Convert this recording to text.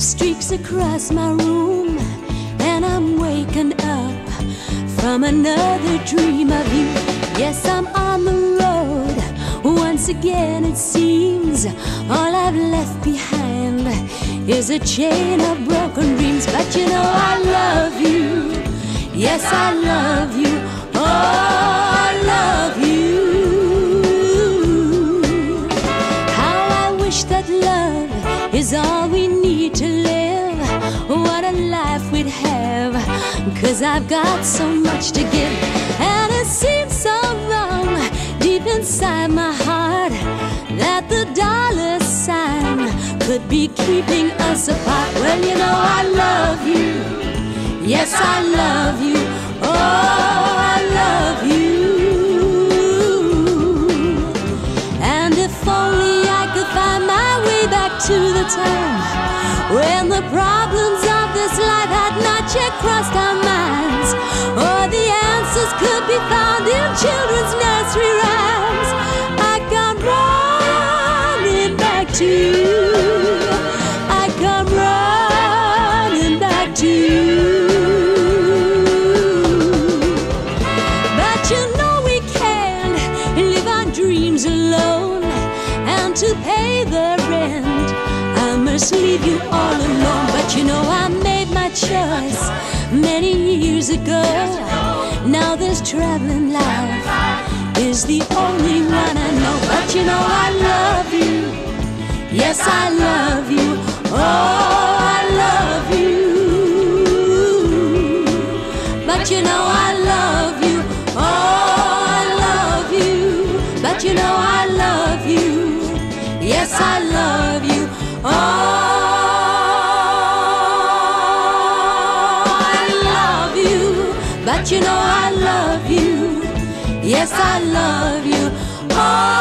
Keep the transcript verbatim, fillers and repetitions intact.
streaks across my room, and I'm waking up from another dream of you. Yes, I'm on the road once again. It seems all I've left behind is a chain of broken dreams. But you know I love you. Yes, I love you. Oh, I love you. How I wish that love is all we need to live. What a life we'd have, 'cause I've got so much to give. And it seems so wrong deep inside my heart that the dollar sign could be keeping us apart. Well, you know I love you. Yes, I love you. Oh, I love you. And if only I could find my way back to the time when the problems of this life had not yet crossed our minds, or the answers could be found in children's nursery rhymes. I come running back to you. I come running back to you. But you know we can't live our dreams alone, and to pay the rent I must leave you all alone. But you know I made my choice many years ago. Now this traveling life is the only one I know. But you know I love you. Yes, I love you. Oh, I love you. But you know I love you. Oh, I love you. But you know I love you. Yes, I love you. Oh, I love you. But you know I love you. Yes, I love you. Oh,